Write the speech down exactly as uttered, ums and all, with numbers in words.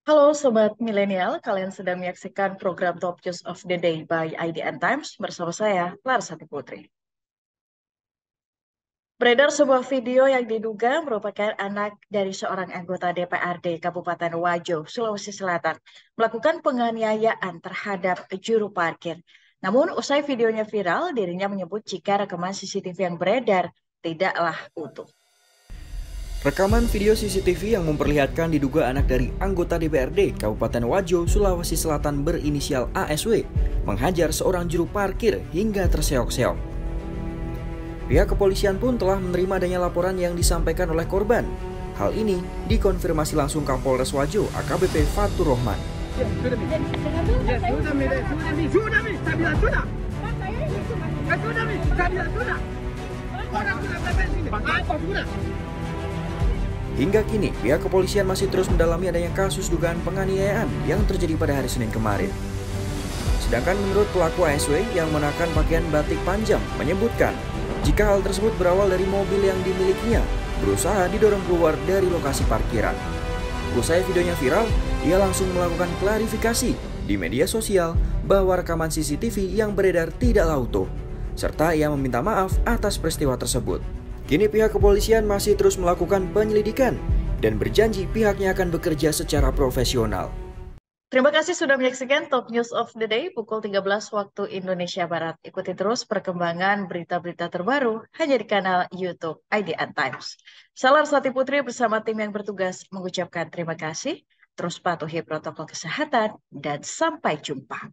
Halo Sobat Milenial, kalian sedang menyaksikan program Top News of the Day by I D N Times bersama saya, Larsati Putri. Beredar sebuah video yang diduga merupakan anak dari seorang anggota D P R D Kabupaten Wajo, Sulawesi Selatan, melakukan penganiayaan terhadap juru parkir. Namun usai videonya viral, dirinya menyebut jika rekaman C C T V yang beredar tidaklah utuh. Rekaman video C C T V yang memperlihatkan diduga anak dari anggota D P R D Kabupaten Wajo, Sulawesi Selatan berinisial A S W menghajar seorang juru parkir hingga terseok-seok. Pihak kepolisian pun telah menerima adanya laporan yang disampaikan oleh korban. Hal ini dikonfirmasi langsung Kapolres Wajo A K B P Fatur Rohman. Hingga kini, pihak kepolisian masih terus mendalami adanya kasus dugaan penganiayaan yang terjadi pada hari Senin kemarin. Sedangkan menurut pelaku A S W yang mengenakan pakaian batik panjang menyebutkan jika hal tersebut berawal dari mobil yang dimilikinya berusaha didorong keluar dari lokasi parkiran. Usai videonya viral, ia langsung melakukan klarifikasi di media sosial bahwa rekaman C C T V yang beredar tidaklah utuh, serta ia meminta maaf atas peristiwa tersebut. Kini pihak kepolisian masih terus melakukan penyelidikan dan berjanji pihaknya akan bekerja secara profesional. Terima kasih sudah menyaksikan Top News of the Day pukul tiga belas waktu Indonesia Barat. Ikuti terus perkembangan berita-berita terbaru hanya di kanal YouTube I D N Times. Saya Larsati Putri bersama tim yang bertugas mengucapkan terima kasih, terus patuhi protokol kesehatan, dan sampai jumpa.